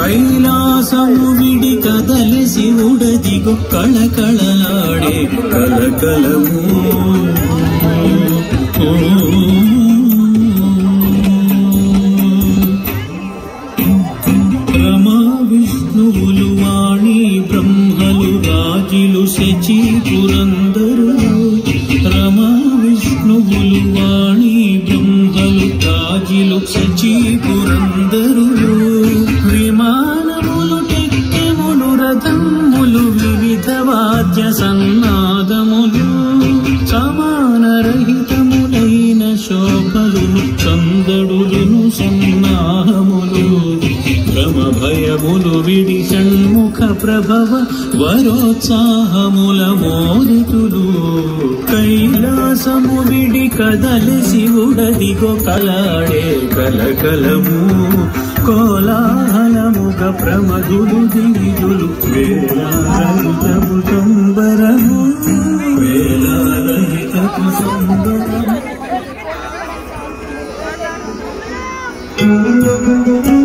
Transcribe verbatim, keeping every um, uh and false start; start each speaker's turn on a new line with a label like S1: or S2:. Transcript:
S1: కైలాసము విడి కదలి శివుడదిగో కళకళలాడే కలకలము రమా విష్ణువులు వాణి బ్రహ్మలు రాజులు శచి పురందరులు రమా విష్ణువులు వాణి బ్రహ్మలు రాజులు శచి పురందరులు విమానములు టెక్కెములు రథములు వివిధ వాద్య సన్నాదములు సమాన రహితములైన శోభలును సందడులును సన్నాహములు భ్రమ భయములు విడి షణ్ముఖ ప్రభవ వరోత్సాహముల మోదితులు కైలాసము విడి కదలి శివుడదిగో కలాడే కలకలము కోలాహలముగ ప్రమదులు దివిదులు వేలారహితము సంబరము వేలారహితము సంబరము